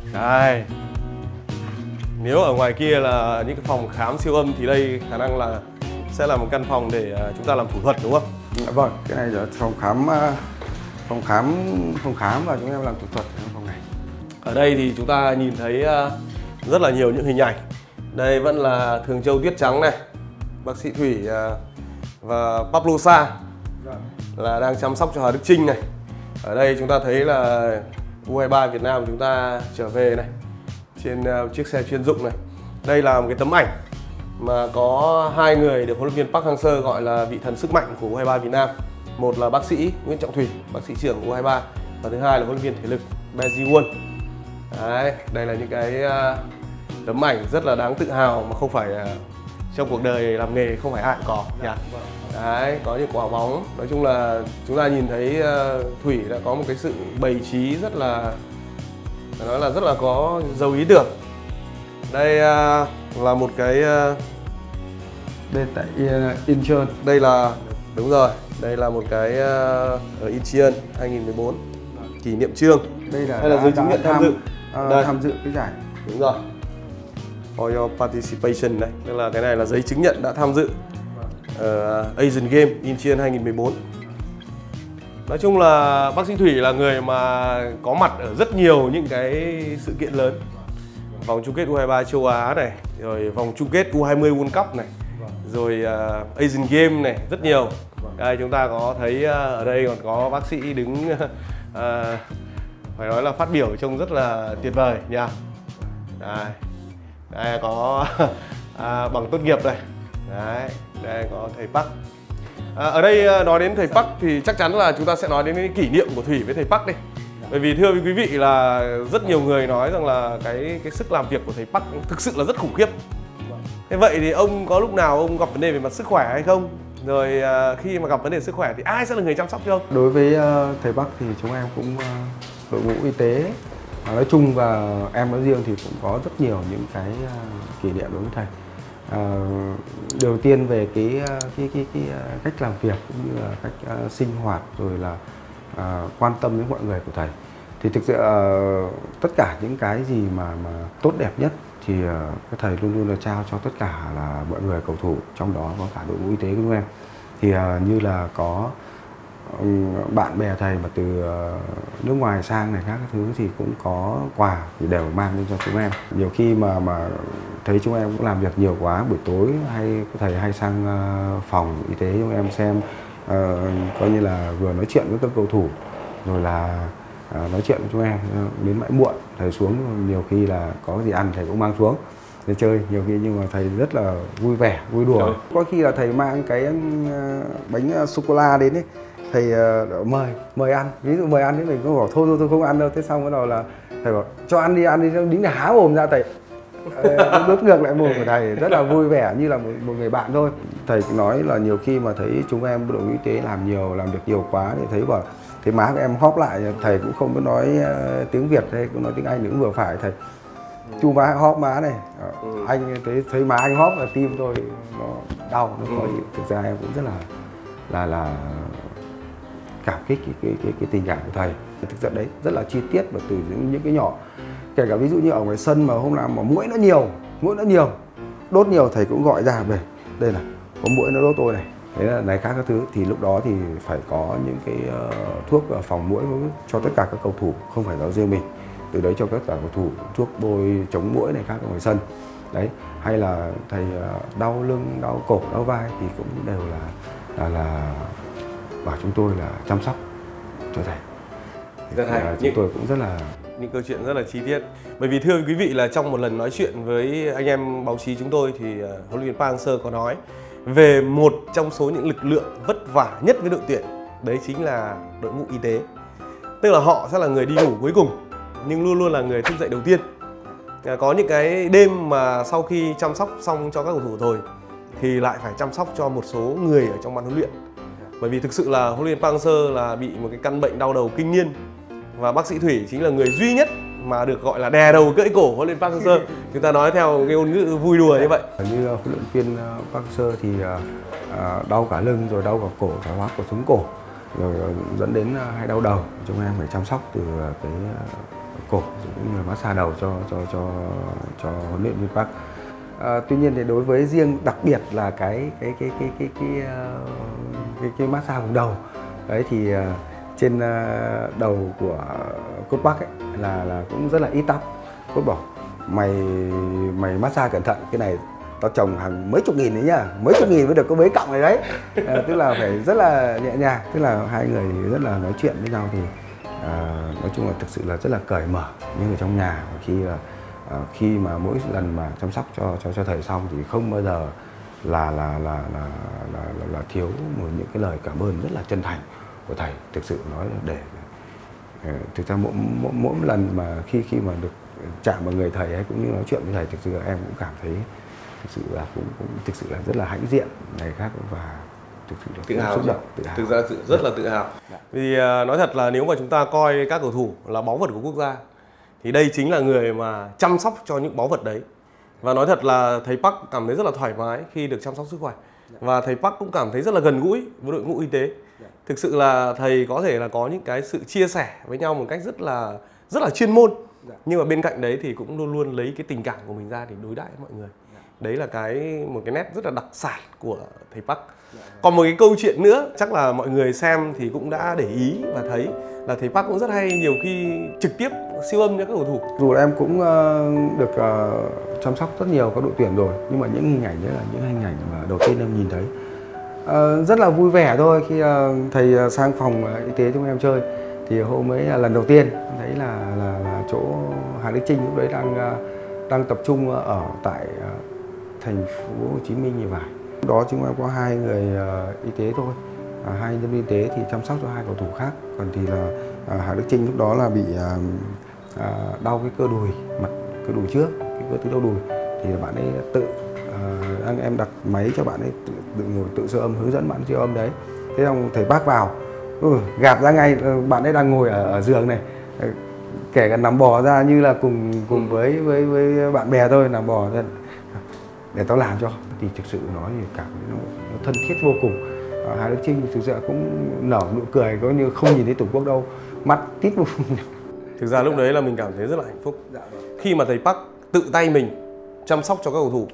Đây. Nếu ở ngoài kia là những cái phòng khám siêu âm thì đây khả năng là sẽ là một căn phòng để chúng ta làm thủ thuật, đúng không? Vâng, cái này là phòng khám và chúng em làm thủ thuật trong phòng này. Ở đây thì chúng ta nhìn thấy rất là nhiều những hình ảnh. Đây vẫn là Thường Châu Tuyết Trắng này, bác sĩ Thủy và Pablo Sa là đang chăm sóc cho Hà Đức Chinh này. Ở đây chúng ta thấy là U23 Việt Nam chúng ta trở về này trên chiếc xe chuyên dụng này. Đây là một cái tấm ảnh mà có hai người được huấn luyện viên Park Hang-seo gọi là vị thần sức mạnh của U23 Việt Nam. Một là bác sĩ Nguyễn Trọng Thủy, bác sĩ trưởng của U23, và thứ hai là huấn luyện viên thể lực Bae Ji-won. Đấy, đây là những cái tấm ảnh rất là đáng tự hào mà không phải trong cuộc đời làm nghề không phải ai cũng có nhỉ. Đấy, có những quả bóng. Nói chung là chúng ta nhìn thấy Thủy đã có một cái sự bày trí rất là có giàu ý tưởng. Đây là một cái Đây tại Incheon. đây là đúng rồi, đây là một cái ở Incheon 2014 kỷ niệm chương. Đây là giấy chứng nhận tham dự. Tham dự cái giải. Đúng rồi. For your participation đây. Tức là cái này là giấy chứng nhận đã tham dự Asian Games Incheon 2014. Nói chung là bác sĩ Thủy là người mà có mặt ở rất nhiều những cái sự kiện lớn. Vòng chung kết U23 châu Á này, rồi vòng chung kết U20 World Cup này, rồi Asian Games này, rất nhiều. Đây chúng ta có thấy ở đây còn có bác sĩ đứng phải nói là phát biểu trông rất là tuyệt vời nha. Đây có bằng tốt nghiệp đây. Đấy, đây có thầy Park. Ở đây nói đến thầy Park thì chắc chắn là chúng ta sẽ nói đến cái kỷ niệm của Thủy với thầy Park đi. Bởi vì thưa quý vị là rất nhiều người nói rằng là cái sức làm việc của thầy Park thực sự là rất khủng khiếp. Thế vậy thì ông có lúc nào ông gặp vấn đề về mặt sức khỏe hay không? Rồi khi mà gặp vấn đề sức khỏe thì ai sẽ là người chăm sóc cho ông? Đối với thầy Park thì chúng em cũng đội ngũ y tế nói chung và em nói riêng thì cũng có rất nhiều những cái kỷ niệm đối với thầy. Đầu tiên về cái cách làm việc cũng như là cách sinh hoạt rồi là quan tâm đến mọi người của thầy, thì thực sự tất cả những cái gì mà tốt đẹp nhất thì các thầy luôn luôn là trao cho tất cả là mọi người cầu thủ, trong đó có cả đội ngũ y tế của chúng em. Thì như là có bạn bè thầy mà từ nước ngoài sang này các thứ thì cũng có quà thì đều mang lên cho chúng em. Nhiều khi mà thấy chúng em cũng làm việc nhiều quá, buổi tối hay thầy hay sang phòng y tế chúng em xem, coi như là vừa nói chuyện với các cầu thủ rồi là nói chuyện với chúng em đến mãi muộn. Thầy xuống nhiều khi là có gì ăn thầy cũng mang xuống để chơi nhiều khi, nhưng mà thầy rất là vui vẻ, vui đùa. Có khi là thầy mang cái bánh sô cô la đến ấy, thầy mời ăn, ví dụ mời ăn thì mình cũng bảo thôi không ăn đâu. Thế xong cái đầu là thầy bảo cho ăn đi, đính là há mồm ra, thầy đốt ngược lại mồm của thầy, rất là vui vẻ như là một người bạn thôi. Thầy nói là nhiều khi mà thấy chúng em đội ngũ y tế làm việc nhiều quá thì thấy bảo thấy má của em hóp lại, thầy cũng không biết nói tiếng Việt hay cũng nói tiếng Anh cũng vừa phải. Thầy chu má hóp má này, anh thấy má anh hóp là tim tôi nó đau, nó khó chịu. Thực ra em cũng rất là cảm kích cái tình cảm của thầy. Thực ra đấy rất là chi tiết và từ những cái nhỏ, kể cả ví dụ như ở ngoài sân mà hôm nào mà muỗi nó nhiều đốt nhiều, thầy cũng gọi ra về đây là có muỗi nó đốt tôi này, đấy là này khác các thứ, thì lúc đó thì phải có những cái thuốc phòng muỗi cho tất cả các cầu thủ, không phải là riêng mình. Từ đấy cho tất cả cầu thủ thuốc bôi chống muỗi này khác ở ngoài sân đấy. Hay là thầy đau lưng, đau cổ, đau vai thì cũng đều là bảo chúng tôi là chăm sóc cho thầy. Rất hay. Chúng tôi cũng rất là những câu chuyện rất là chi tiết. Bởi vì thưa quý vị là trong một lần nói chuyện với anh em báo chí chúng tôi thì huấn luyện viên Park Hang-seo có nói về một trong số những lực lượng vất vả nhất với đội tuyển, đấy chính là đội ngũ y tế. Tức là họ sẽ là người đi ngủ cuối cùng nhưng luôn luôn là người thức dậy đầu tiên. Có những cái đêm mà sau khi chăm sóc xong cho các cầu thủ rồi thì lại phải chăm sóc cho một số người ở trong ban huấn luyện. Bởi vì thực sự là huấn luyện viên Park Hang-seo là bị một cái căn bệnh đau đầu kinh niên, và bác sĩ Thủy chính là người duy nhất mà được gọi là đè đầu cưỡi cổ huấn luyện viên Park Hang-seo. Chúng ta nói theo cái ngôn ngữ vui đùa như vậy. Như huấn luyện viên Park Hang-seo thì đau cả lưng rồi đau cả cổ, thoái hóa cột sống cổ, rồi dẫn đến hay đau đầu. Chúng em phải chăm sóc từ cái cổ cũng như là massage đầu cho huấn luyện viên Park. Tuy nhiên thì đối với riêng đặc biệt là cái massage vùng đầu đấy thì trên đầu của coach Park ấy là cũng rất là ít tóc. Coach bảo mày massage cẩn thận, cái này tao trồng hàng mấy chục nghìn đấy nhá, mấy chục nghìn mới được có mấy cọng này đấy. Tức là phải rất là nhẹ nhàng, tức là hai người rất là nói chuyện với nhau thì nói chung là thực sự là rất là cởi mở như người trong nhà. Và khi mà mỗi lần mà chăm sóc cho thầy xong thì không bao giờ là thiếu một những cái lời cảm ơn rất là chân thành của thầy. Thực sự nói là để thực ra mỗi lần mà khi mà được chạm vào người thầy ấy cũng như nói chuyện với thầy, thực sự là em cũng cảm thấy thực sự là cũng thực sự là rất là hãnh diện ngày khác, và thực sự là tự hào, xúc động, tự hào. Thực ra rất là tự hào. Vì nói thật là nếu mà chúng ta coi các cầu thủ là báu vật của quốc gia thì đây chính là người mà chăm sóc cho những báu vật đấy. Và nói thật là thầy Park cảm thấy rất là thoải mái khi được chăm sóc sức khỏe. Và thầy Park cũng cảm thấy rất là gần gũi với đội ngũ y tế. Thực sự là thầy có thể là có những cái sự chia sẻ với nhau một cách rất là chuyên môn. Nhưng mà bên cạnh đấy thì cũng luôn luôn lấy cái tình cảm của mình ra để đối đãi với mọi người. Đấy là một cái nét rất là đặc sản của thầy Park. Còn một cái câu chuyện nữa chắc là mọi người xem thì cũng đã để ý và thấy là thầy Park cũng rất hay nhiều khi trực tiếp siêu âm cho các cầu thủ. Dù em cũng được chăm sóc rất nhiều các đội tuyển rồi, nhưng mà những hình ảnh đấy là những hình ảnh mà đầu tiên em nhìn thấy rất là vui vẻ thôi. Khi thầy sang phòng y tế chúng em chơi thì hôm ấy là lần đầu tiên thấy là chỗ Hà Đức Chinh lúc đấy đang tập trung ở tại thành phố Hồ Chí Minh như vậy. Đó chúng em có hai người y tế thôi, hai nhân viên y tế thì chăm sóc cho hai cầu thủ khác. Còn thì là Hà Đức Chinh lúc đó là bị đau cái cơ đùi, mặt cơ đùi trước, cái cơ tứ đau đùi, thì bạn ấy tự em đặt máy cho bạn ấy tự ngồi tự siêu âm, hướng dẫn bạn siêu âm đấy. Thế xong thầy Park vào gạt ra ngay, bạn ấy đang ngồi ở giường này, kể cả nằm bò ra như là cùng với bạn bè thôi, nằm bò ra để tao làm cho. Thì thực sự nói thì cảm thấy nó thân thiết vô cùng. Hà Đức Chinh thực sự cũng nở nụ cười, có như không nhìn thấy Tổ quốc đâu, mắt tít vô. Thực ra lúc đấy là mình cảm thấy rất là hạnh phúc. Khi mà thầy Park tự tay mình chăm sóc cho các cầu thủ,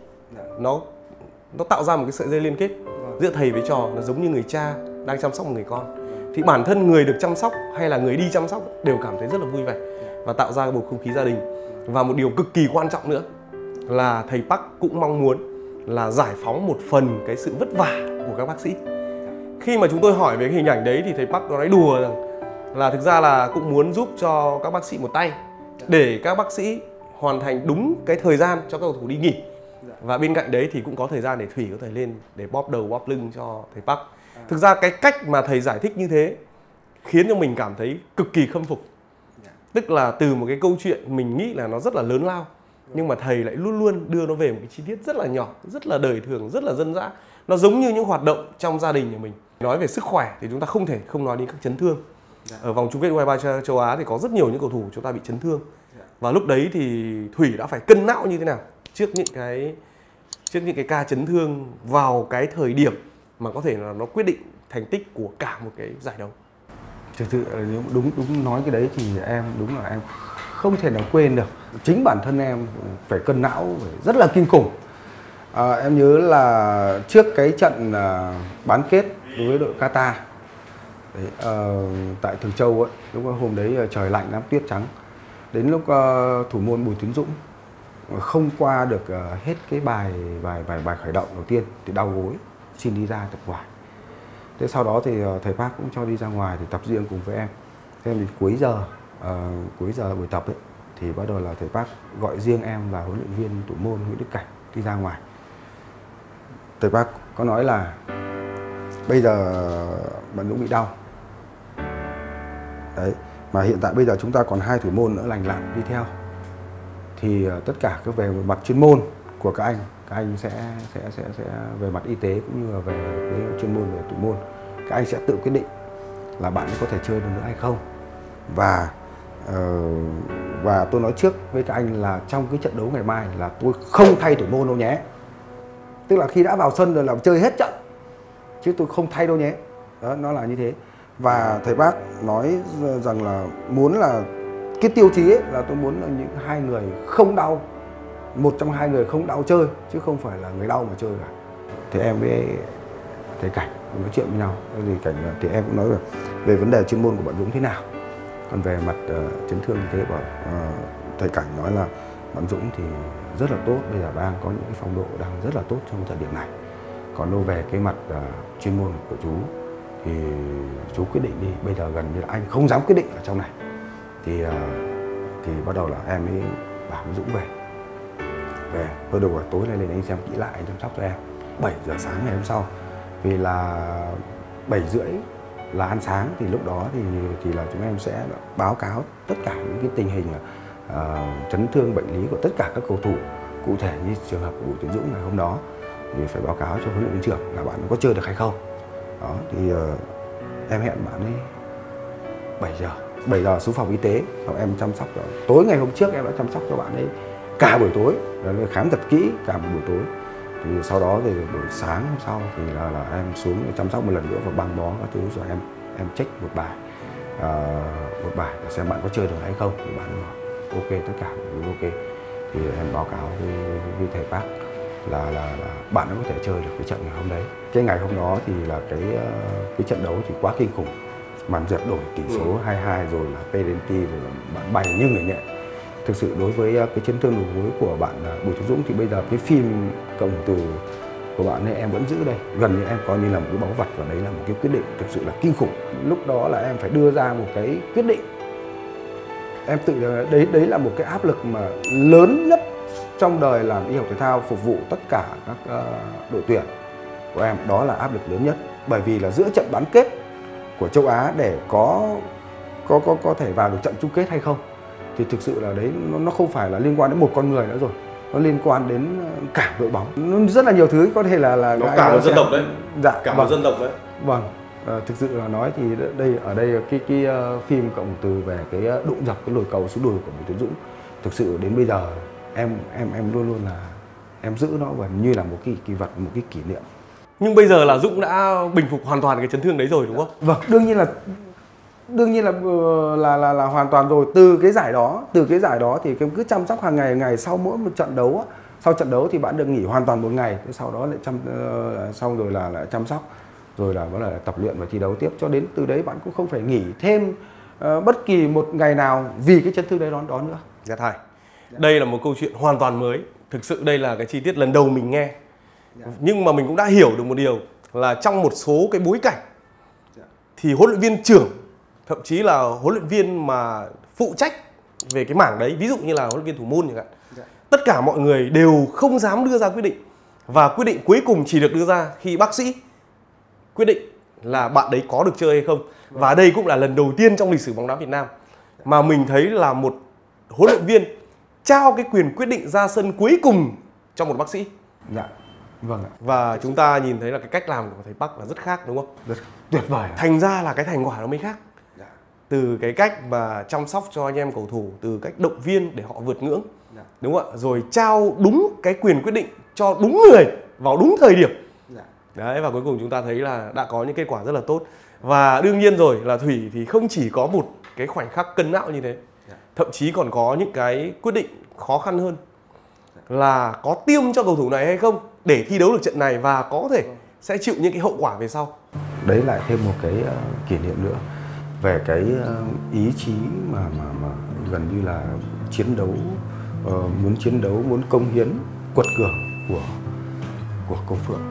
nó tạo ra một cái sợi dây liên kết giữa thầy với trò, nó giống như người cha đang chăm sóc một người con. Thì bản thân người được chăm sóc hay là người đi chăm sóc đều cảm thấy rất là vui vẻ và tạo ra bầu không khí gia đình. Và một điều cực kỳ quan trọng nữa là thầy Park cũng mong muốn là giải phóng một phần cái sự vất vả của các bác sĩ. Khi mà chúng tôi hỏi về cái hình ảnh đấy thì thầy Park có nói đùa rằng là thực ra là cũng muốn giúp cho các bác sĩ một tay để các bác sĩ hoàn thành đúng cái thời gian cho các cầu thủ đi nghỉ. Và bên cạnh đấy thì cũng có thời gian để Thủy có thể lên để bóp đầu bóp lưng cho thầy Park. Thực ra cái cách mà thầy giải thích như thế khiến cho mình cảm thấy cực kỳ khâm phục. Tức là từ một cái câu chuyện mình nghĩ là nó rất là lớn lao, nhưng mà thầy lại luôn luôn đưa nó về một cái chi tiết rất là nhỏ, rất là đời thường, rất là dân dã. Nó giống như những hoạt động trong gia đình của mình. Nói về sức khỏe thì chúng ta không thể không nói đến các chấn thương. Ở vòng chung kết U23 châu Á thì có rất nhiều những cầu thủ chúng ta bị chấn thương. Và lúc đấy thì Thủy đã phải cân não như thế nào trước những cái ca chấn thương vào cái thời điểm mà có thể là nó quyết định thành tích của cả một cái giải đấu. Thực sự nếu đúng nói cái đấy thì em đúng là em không thể nào quên được. Chính bản thân em phải cân não rất là kinh khủng. Em nhớ là trước cái trận bán kết đối với đội Qatar đấy, tại Thường Châu ấy, lúc hôm đấy trời lạnh lắm, tuyết trắng. Đến lúc thủ môn Bùi Tiến Dũng không qua được hết cái bài khởi động đầu tiên thì đau gối, xin đi ra tập ngoài. Thế sau đó thì thầy Park cũng cho đi ra ngoài thì tập riêng cùng với em. Thế thì cuối giờ buổi tập ấy thì bắt đầu là thầy Park gọi riêng em và huấn luyện viên thủ môn Nguyễn Đức Cảnh đi ra ngoài. Thầy Park có nói là bây giờ bạn Dũng bị đau đấy, mà hiện tại bây giờ chúng ta còn 2 thủ môn nữa lành lặn đi theo, thì tất cả các về mặt chuyên môn của các anh sẽ về mặt y tế cũng như là về cái chuyên môn về thủ môn, các anh sẽ tự quyết định là bạn có thể chơi được nữa hay không. Và tôi nói trước với các anh là trong cái trận đấu ngày mai là tôi không thay thủ môn đâu nhé. Tức là khi đã vào sân rồi là chơi hết trận, chứ tôi không thay đâu nhé. Đó, nó là như thế. Và thầy Park nói rằng là muốn là cái tiêu chí ấy là tôi muốn là những hai người không đau, một trong hai người không đau chơi chứ không phải là người đau mà chơi cả. Thì em với thầy Cảnh nói chuyện với nhau, thì Cảnh thì em cũng nói về vấn đề chuyên môn của bạn Dũng thế nào, còn về mặt chấn thương như thế của thầy Cảnh nói là bạn Dũng thì rất là tốt, bây giờ đang có những cái phong độ đang rất là tốt trong thời điểm này. Còn đâu về cái mặt chuyên môn của chú thì chú quyết định đi, bây giờ gần như là anh không dám quyết định ở trong này. Thì bắt đầu là em mới bảo với Dũng về tôi được tối nay lên anh xem kỹ lại, anh chăm sóc cho em. 7 giờ sáng ngày hôm sau, vì là 7 rưỡi là ăn sáng, thì lúc đó thì là chúng em sẽ báo cáo tất cả những cái tình hình chấn thương bệnh lý của tất cả các cầu thủ, cụ thể như trường hợp của Bùi Tiến Dũng ngày hôm đó thì phải báo cáo cho huấn luyện viên trưởng là bạn có chơi được hay không. Đó thì em hẹn bạn ấy 7 giờ xuống phòng y tế, xong em chăm sóc rồi. Tối ngày hôm trước em đã chăm sóc cho bạn ấy cả buổi tối, khám thật kỹ cả một buổi tối. Thì sau đó thì buổi sáng hôm sau thì là em xuống để chăm sóc một lần nữa và băng bó các thứ, rồi em check một bài để xem bạn có chơi được hay không. Thì bạn bảo ok, tất cả đều ok. Thì em báo cáo với thầy Park là bạn ấy có thể chơi được cái trận ngày hôm đấy. Cái ngày hôm đó thì là cái trận đấu thì quá kinh khủng, màn dượt đổi tỷ số 2-2 rồi là penalty, rồi là bạn bay như người nhện. Thực sự đối với cái chấn thương đầu gối của bạn Bùi Tiến Dũng thì bây giờ cái phim cộng từ của bạn ấy em vẫn giữ đây, gần như em coi như là một cái báu vật, và đấy là một cái quyết định thực sự là kinh khủng. Lúc đó là em phải đưa ra một cái quyết định, em tự đấy là một cái áp lực mà lớn nhất trong đời làm y học thể thao, phục vụ tất cả các đội tuyển của em. Đó là áp lực lớn nhất, bởi vì là giữa trận bán kết của châu Á để có thể vào được trận chung kết hay không thì thực sự là đấy nó không phải là liên quan đến một con người nữa rồi, nó liên quan đến cả đội bóng, nó rất là nhiều thứ, có thể là nó cả một dân tộc đấy. Dạ, cả một dân tộc đấy. Vâng, thực sự là nói thì ở đây cái phim cộng từ về cái đụng dập cái lồi cầu xuống đùi của Bùi Tiến Dũng, thực sự đến bây giờ em luôn luôn là em giữ nó gần như là một cái kỳ vật, một cái kỷ niệm. Nhưng bây giờ là Dũng đã bình phục hoàn toàn cái chấn thương đấy rồi đúng không? Vâng, đương nhiên là hoàn toàn rồi. Từ cái giải đó thì cứ chăm sóc hàng ngày sau mỗi một trận đấu. Sau trận đấu thì bạn được nghỉ hoàn toàn một ngày, sau đó lại xong rồi là lại chăm sóc, rồi là bắt đầu tập luyện và thi đấu tiếp, cho đến từ đấy bạn cũng không phải nghỉ thêm bất kỳ một ngày nào vì cái chấn thương đấy đó nữa. Dạ thầy, đây là một câu chuyện hoàn toàn mới. Thực sự đây là cái chi tiết lần đầu mình nghe. Nhưng mà mình cũng đã hiểu được một điều là trong một số cái bối cảnh thì huấn luyện viên trưởng, thậm chí là huấn luyện viên mà phụ trách về cái mảng đấy, ví dụ như là huấn luyện viên thủ môn chẳng hạn, tất cả mọi người đều không dám đưa ra quyết định, và quyết định cuối cùng chỉ được đưa ra khi bác sĩ quyết định là bạn đấy có được chơi hay không. Và đây cũng là lần đầu tiên trong lịch sử bóng đá Việt Nam mà mình thấy là một huấn luyện viên trao cái quyền quyết định ra sân cuối cùng cho một bác sĩ. Dạ, vâng ạ. Và chúng ta nhìn thấy là cái cách làm của thầy Park là rất khác đúng không? Rất tuyệt vời. Thành ra là cái thành quả nó mới khác. Từ cái cách mà chăm sóc cho anh em cầu thủ, từ cách động viên để họ vượt ngưỡng, đúng không ạ? Rồi trao đúng cái quyền quyết định cho đúng người vào đúng thời điểm. Đấy, và cuối cùng chúng ta thấy là đã có những kết quả rất là tốt. Và đương nhiên rồi là Thủy thì không chỉ có một cái khoảnh khắc cân não như thế, thậm chí còn có những cái quyết định khó khăn hơn, là có tiêm cho cầu thủ này hay không để thi đấu được trận này, và có thể sẽ chịu những cái hậu quả về sau. Đấy lại thêm một cái kỷ niệm nữa về cái ý chí mà gần như là chiến đấu, muốn chiến đấu, muốn cống hiến quật cường của Công Phượng.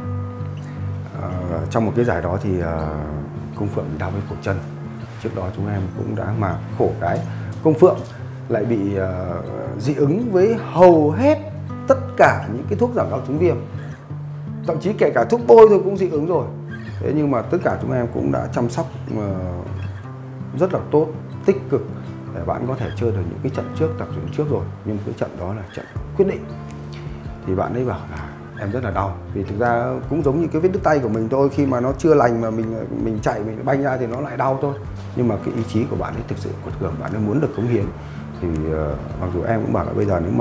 Trong một cái giải đó thì Công Phượng bị đau cái cổ chân. Trước đó chúng em cũng đã mà khổ cái Công Phượng lại bị dị ứng với hầu hết tất cả những cái thuốc giảm đau chống viêm, thậm chí kể cả thuốc bôi thôi cũng dị ứng rồi. Thế nhưng mà tất cả chúng em cũng đã chăm sóc rất là tốt, tích cực để bạn có thể chơi được những cái trận trước, tập luyện trước rồi. Nhưng cái trận đó là trận quyết định. Thì bạn ấy bảo là em rất là đau, vì thực ra cũng giống như cái vết đứt tay của mình thôi, khi mà nó chưa lành mà mình chạy, mình banh ra thì nó lại đau thôi. Nhưng mà cái ý chí của bạn ấy thực sự quật cường, bạn ấy muốn được cống hiến. Thì mặc dù em cũng bảo là bây giờ nếu mà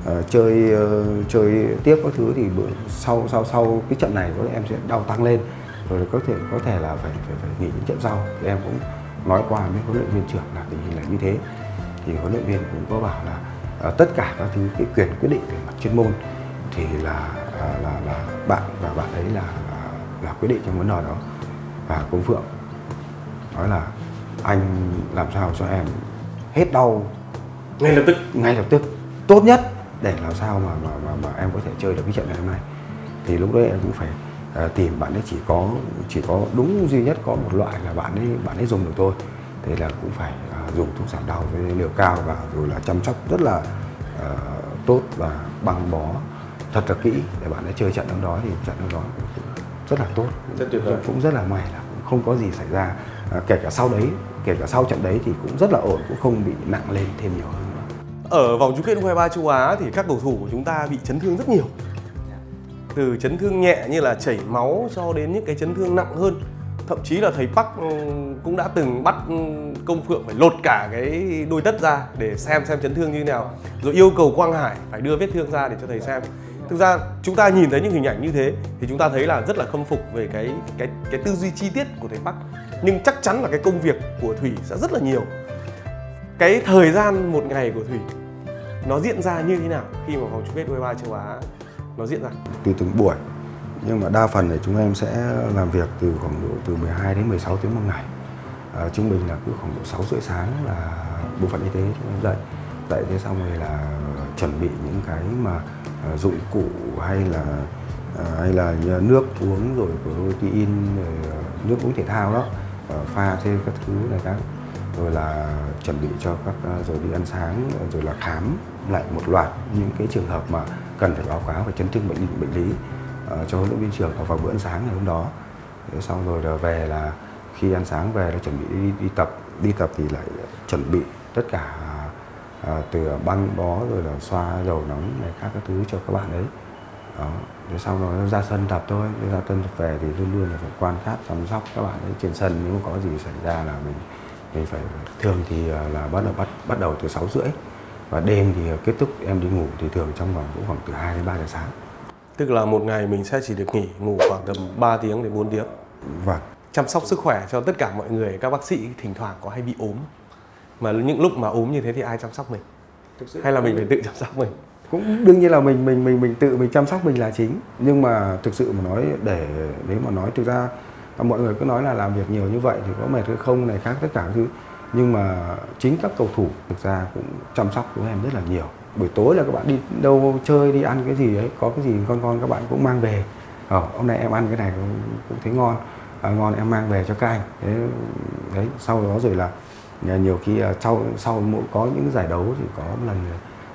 chơi tiếp các thứ thì sau cái trận này em sẽ đau tăng lên, rồi có thể là phải nghỉ những trận sau. Thì em cũng nói qua với huấn luyện viên trưởng là tình hình là như thế. thì huấn luyện viên cũng có bảo là tất cả các thứ cái quyền quyết định về mặt chuyên môn thì là bạn và bạn ấy là quyết định trong vấn đề đó. Và Công Phượng nói là anh làm sao cho em hết đau ngay lập tức tốt nhất để làm sao mà em có thể chơi được cái trận này hôm nay. Thì lúc đấy em cũng phải tìm bạn ấy, chỉ có đúng duy nhất có một loại là bạn ấy dùng được thôi. Thế là cũng phải dùng thuốc giảm đau với liều cao và rồi là chăm sóc rất là tốt và băng bó thật là kỹ để bạn ấy chơi trận đấu đó. Thì trận đấu đó cũng rất là tốt, rất tuyệt vời. Cũng rất là may là cũng không có gì xảy ra, kể cả sau trận đấy thì cũng rất là ổn, cũng không bị nặng lên thêm nhiều hơn nữa. Ở vòng chung kết U23 châu Á thì các cầu thủ của chúng ta bị chấn thương rất nhiều, từ chấn thương nhẹ như là chảy máu cho đến những cái chấn thương nặng hơn. Thậm chí là thầy Park cũng đã từng bắt Công Phượng phải lột cả cái đôi tất ra để xem chấn thương như thế nào, rồi yêu cầu Quang Hải phải đưa vết thương ra để cho thầy xem. Thực ra chúng ta nhìn thấy những hình ảnh như thế thì chúng ta thấy là rất là khâm phục về cái tư duy chi tiết của thầy Park. Nhưng chắc chắn là cái công việc của Thủy sẽ rất là nhiều. Cái thời gian một ngày của Thủy nó diễn ra như thế nào khi mà vòng chung kết U23 châu Á nó diễn ra? Tùy từng buổi, nhưng mà đa phần thì chúng em sẽ làm việc từ khoảng độ từ 12 đến 16 tiếng một ngày. Trung bình là cứ khoảng độ 6 rưỡi sáng là bộ phận y tế chúng em dậy thế xong rồi là chuẩn bị những cái mà dụng cụ hay là nước uống rồi protein, rồi nước uống thể thao đó, pha thêm các thứ này các, rồi là chuẩn bị cho các, rồi đi ăn sáng, rồi là khám lại một loạt những cái trường hợp mà cần phải báo cáo về chấn thương bệnh lý cho huấn luyện viên trưởng vào bữa ăn sáng ngày hôm đó. Thế xong rồi là về, là khi ăn sáng về là chuẩn bị đi tập thì lại chuẩn bị tất cả từ băng bó rồi là xoa dầu nóng này các thứ cho các bạn ấy. Đó. Rồi sau đó ra sân tập thôi, ra sân tập về thì luôn luôn là phải quan sát chăm sóc các bạn ấy trên sân. Nếu có gì xảy ra là mình phải, thường thì là bắt đầu từ 6 rưỡi và đêm thì kết thúc em đi ngủ thì thường trong vòng cũng khoảng từ 2 đến 3 giờ sáng. Tức là một ngày mình sẽ chỉ được ngủ khoảng tầm 3 tiếng đến 4 tiếng. Vâng. Chăm sóc sức khỏe cho tất cả mọi người. Các bác sĩ thỉnh thoảng có hay bị ốm, mà những lúc mà ốm như thế thì ai chăm sóc mình? Hay là mình phải tự chăm sóc mình? Cũng đương nhiên là mình tự mình chăm sóc mình là chính. Nhưng mà thực sự mà nói, nếu mà nói thực ra mọi người cứ nói là làm việc nhiều như vậy thì có mệt hay không này khác tất cả các thứ. Nhưng mà chính các cầu thủ thực ra cũng chăm sóc của em rất là nhiều. Buổi tối là các bạn đi đâu chơi, đi ăn cái gì ấy, có cái gì ngon các bạn cũng mang về. Hôm nay em ăn cái này cũng thấy ngon em mang về cho các anh. Đấy, sau đó rồi là nhiều khi sau mỗi có những giải đấu thì có một lần,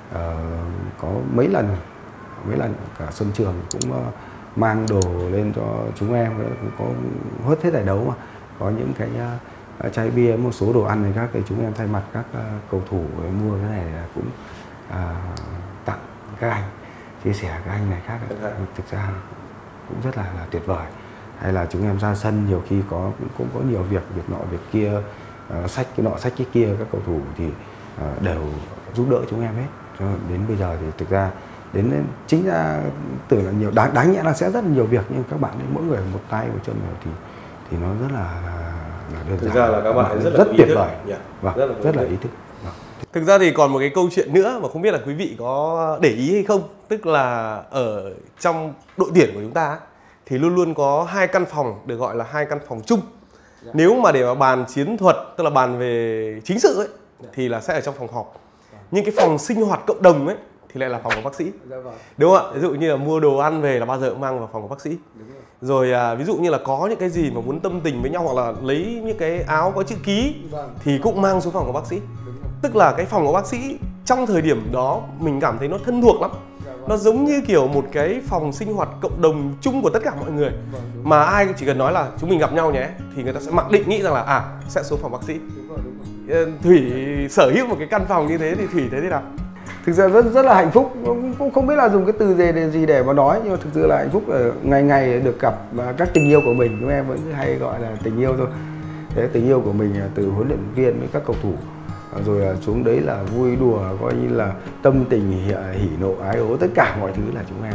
có mấy lần cả sân trường cũng mang đồ lên cho chúng em, cũng có hết giải đấu mà có những cái chai bia, một số đồ ăn này các, thì chúng em thay mặt các cầu thủ mua cái này cũng tặng các anh, chia sẻ các anh này khác. Thực ra cũng rất là tuyệt vời. Hay là chúng em ra sân nhiều khi cũng có nhiều việc nọ việc kia, xách cái nọ xách cái kia, các cầu thủ thì đều giúp đỡ chúng em hết. Cho đến bây giờ thì thực ra chính ra tưởng là nhiều, đáng nhẽ là sẽ rất là nhiều việc, nhưng các bạn ấy mỗi người một tay một chân thì nó rất là đơn giản. Thực ra là các bạn rất tuyệt vời. Vâng, rất là ý thức. Thực ra thì còn một cái câu chuyện nữa mà không biết là quý vị có để ý hay không. Tức là ở trong đội tuyển của chúng ta thì luôn luôn có 2 căn phòng, được gọi là 2 căn phòng chung. Nếu mà để mà bàn chiến thuật, tức là bàn về chính sự ấy, thì là sẽ ở trong phòng họp. Nhưng cái phòng sinh hoạt cộng đồng ấy thì lại là phòng của bác sĩ. Đúng không ạ? Ví dụ như là mua đồ ăn về là bao giờ cũng mang vào phòng của bác sĩ. Rồi ví dụ như là có những cái gì mà muốn tâm tình với nhau, hoặc là lấy những cái áo có chữ ký thì cũng mang xuống phòng của bác sĩ. Tức là cái phòng của bác sĩ trong thời điểm đó mình cảm thấy nó thân thuộc lắm. Nó giống như kiểu một cái phòng sinh hoạt cộng đồng chung của tất cả mọi người. Mà ai chỉ cần nói là chúng mình gặp nhau nhé, thì người ta sẽ mặc định nghĩ rằng là sẽ xuống phòng bác sĩ. Thủy sở hữu một cái căn phòng như thế thì Thủy thấy thế nào? Thực ra rất là hạnh phúc, cũng không biết là dùng cái từ gì để mà nói, nhưng mà thực sự là hạnh phúc ở ngày được gặp các tình yêu của mình. Chúng em vẫn hay gọi là tình yêu thôi. Thế tình yêu của mình từ huấn luyện viên với các cầu thủ, rồi xuống đấy là vui đùa, coi như là tâm tình hỉ nộ ái ố, tất cả mọi thứ là chúng em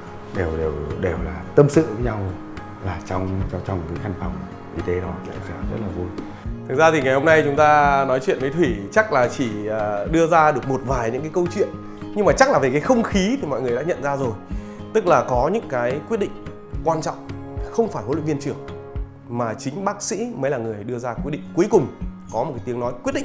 đều là tâm sự với nhau là trong cái căn phòng y tế đó. Rất là vui. Thực ra thì ngày hôm nay chúng ta nói chuyện với Thủy chắc là chỉ đưa ra được một vài những cái câu chuyện, nhưng mà chắc là về cái không khí thì mọi người đã nhận ra rồi. Tức là có những cái quyết định quan trọng không phải huấn luyện viên trưởng mà chính bác sĩ mới là người đưa ra quyết định cuối cùng, có một cái tiếng nói quyết định.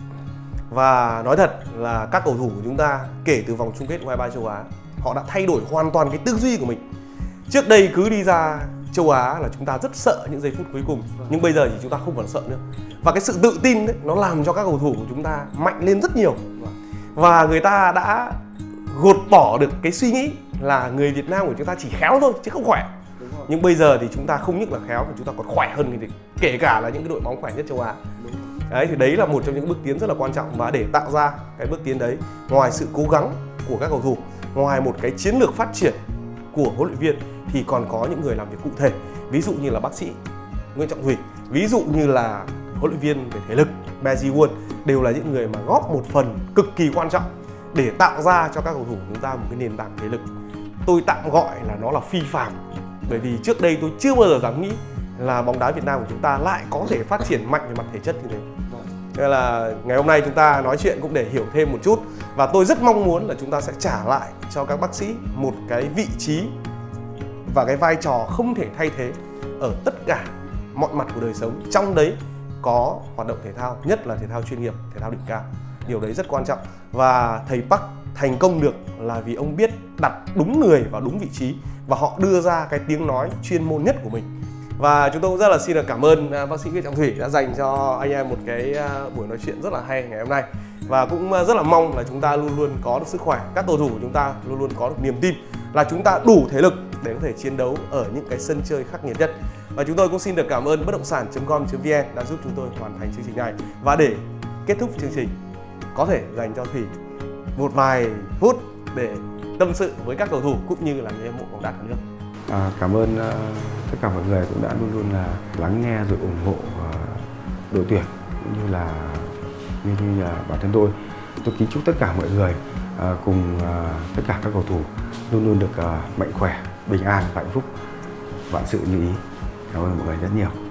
Và nói thật là các cầu thủ của chúng ta kể từ vòng chung kết U23 châu Á, họ đã thay đổi hoàn toàn cái tư duy của mình. Trước đây cứ đi ra châu Á là chúng ta rất sợ những giây phút cuối cùng, nhưng bây giờ thì chúng ta không còn sợ nữa. Và cái sự tự tin đấy, nó làm cho các cầu thủ của chúng ta mạnh lên rất nhiều. Và người ta đã gột bỏ được cái suy nghĩ là người Việt Nam của chúng ta chỉ khéo thôi chứ không khỏe. Nhưng bây giờ thì chúng ta không những là khéo mà chúng ta còn khỏe hơn người Việt, kể cả là những cái đội bóng khỏe nhất châu Á. Đấy, thì đấy là một trong những bước tiến rất là quan trọng. Và để tạo ra cái bước tiến đấy, ngoài sự cố gắng của các cầu thủ, ngoài một cái chiến lược phát triển của huấn luyện viên, thì còn có những người làm việc cụ thể. Ví dụ như là bác sĩ Nguyễn Trọng Thủy, ví dụ như là huấn luyện viên về thể lực Beji Won, đều là những người mà góp một phần cực kỳ quan trọng để tạo ra cho các cầu thủ chúng ta một cái nền tảng thể lực. Tôi tạm gọi là nó là phi phàm, bởi vì trước đây tôi chưa bao giờ dám nghĩ là bóng đá Việt Nam của chúng ta lại có thể phát triển mạnh về mặt thể chất như thế. Nên là ngày hôm nay chúng ta nói chuyện cũng để hiểu thêm một chút. Và tôi rất mong muốn là chúng ta sẽ trả lại cho các bác sĩ một cái vị trí và cái vai trò không thể thay thế ở tất cả mọi mặt của đời sống. Trong đấy có hoạt động thể thao, nhất là thể thao chuyên nghiệp, thể thao đỉnh cao. Điều đấy rất quan trọng. Và thầy Park thành công được là vì ông biết đặt đúng người vào đúng vị trí, và họ đưa ra cái tiếng nói chuyên môn nhất của mình. Và chúng tôi cũng rất là xin được cảm ơn bác sĩ Nguyễn Trọng Thủy đã dành cho anh em một cái buổi nói chuyện rất là hay ngày hôm nay. Và cũng rất là mong là chúng ta luôn luôn có được sức khỏe, các cầu thủ của chúng ta luôn luôn có được niềm tin là chúng ta đủ thể lực để có thể chiến đấu ở những cái sân chơi khắc nghiệt nhất. Và chúng tôi cũng xin được cảm ơn bất động sản.com.vn đã giúp chúng tôi hoàn thành chương trình này. Và để kết thúc chương trình, có thể dành cho Thủy một vài phút để tâm sự với các cầu thủ cũng như là người hâm mộ bóng đá cả nước. Cảm ơn tất cả mọi người cũng đã luôn luôn là lắng nghe rồi ủng hộ đội tuyển, cũng như là bản thân tôi. Tôi kính chúc tất cả mọi người cùng tất cả các cầu thủ luôn luôn được mạnh khỏe, bình an và hạnh phúc, vạn sự như ý. Cảm ơn mọi người rất nhiều.